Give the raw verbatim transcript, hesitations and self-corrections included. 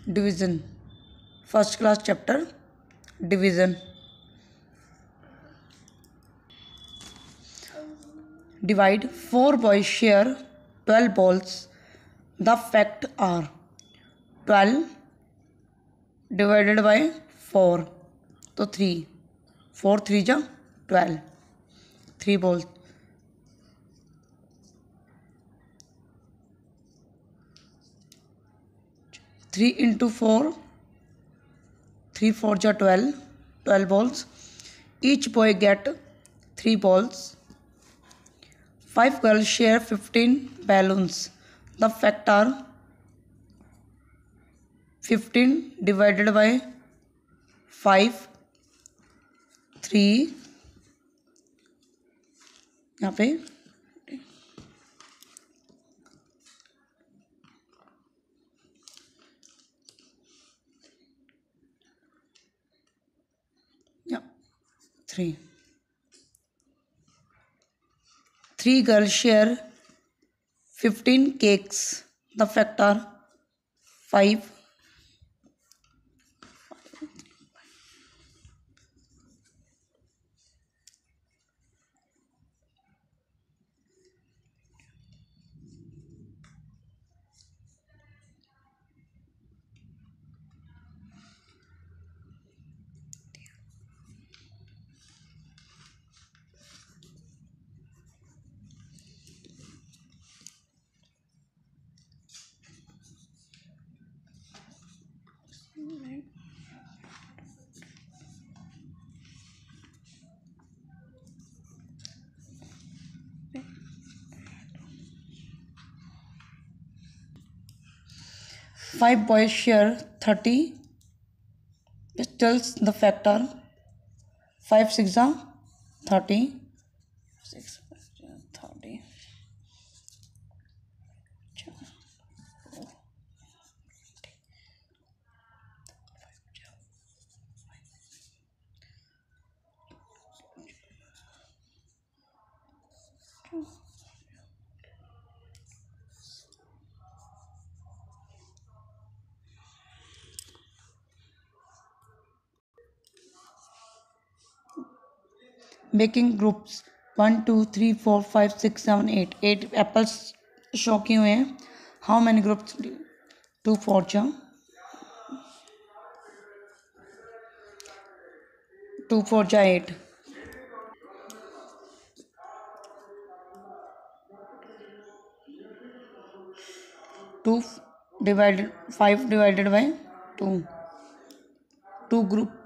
Division. First class chapter, division. Divide. Four boys share twelve balls. The fact are twelve divided by four. तो three. Four three जा twelve. Three balls. Three into four. Three four जा twelve. Twelve balls. Each boy get three balls. Five girls share fifteen balloons. The fact are fifteen divided by five. three. यहाँ पे three. Three girls share fifteen cakes. The fact are five. Five boys share thirty pistols. The fact are five six are thirty. Six thirty. Making groups one two three four five six seven eight. Eight apples show किए हुए हैं. How many groups? Two four जा two four जा eight. Two divided five divided by two. Two group